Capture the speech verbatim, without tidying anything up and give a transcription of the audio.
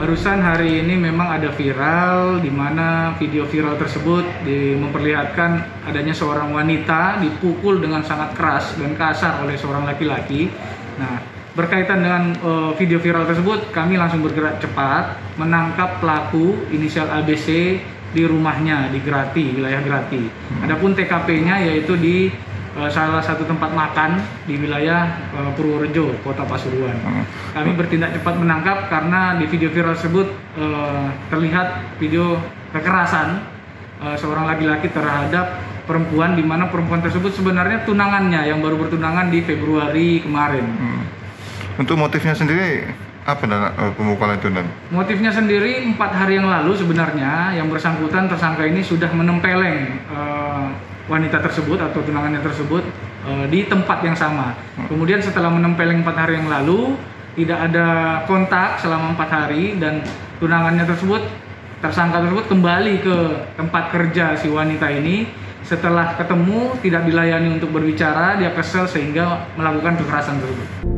Barusan hari ini memang ada viral, di mana video viral tersebut di, memperlihatkan adanya seorang wanita dipukul dengan sangat keras dan kasar oleh seorang laki-laki. Nah, berkaitan dengan uh, video viral tersebut, kami langsung bergerak cepat menangkap pelaku inisial A B C di rumahnya di Grati, wilayah Grati. Adapun T K P-nya yaitu di uh, salah satu tempat makan di wilayah uh, Purworejo, Kota Pasuruan. Kami bertindak cepat menangkap karena di video viral tersebut uh, terlihat video kekerasan uh, seorang laki-laki terhadap perempuan, di mana perempuan tersebut sebenarnya tunangannya yang baru bertunangan di Februari kemarin. Hmm. Untuk motifnya sendiri apa dan uh, pemukulan itu dan? Motifnya sendiri empat hari yang lalu sebenarnya yang bersangkutan tersangka ini sudah menempeleng uh, wanita tersebut atau tunangannya tersebut uh, di tempat yang sama. Hmm. Kemudian setelah menempeleng empat hari yang lalu tidak ada kontak selama empat hari dan tunangannya tersebut, tersangka tersebut kembali ke tempat kerja si wanita ini. Setelah ketemu tidak dilayani untuk berbicara, dia kesel sehingga melakukan kekerasan tersebut.